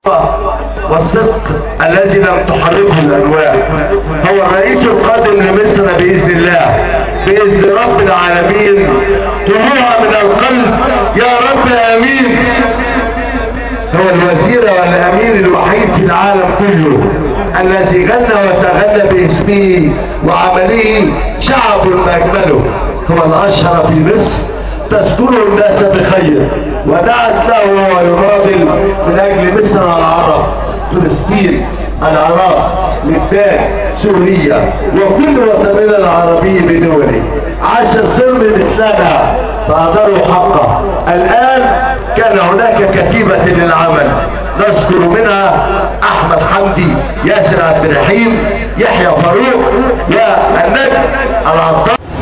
والصدق الذي لم تحركه الألواح. هو الرئيس القادم لمصر بإذن الله، بإذن رب العالمين. طلوعها من القلب يا رب آمين. هو الوزير والأمين الوحيد في العالم كله الذي غنى وتغنى باسمه وعمله شعب أجمله. هو الأشهر في مصر، تذكره الناس بخير، ودعت له وهو يناضل من أجل مصر والعرب، فلسطين، العراق، لبنان، سوريا، وكل وطننا العربي بدوله. عاش الظلم مثلنا فأداروا حقه. الآن كان هناك كتيبة للعمل، نذكر منها أحمد حمدي، ياسر عبد الرحيم، يحيى فاروق، والنجم العطار.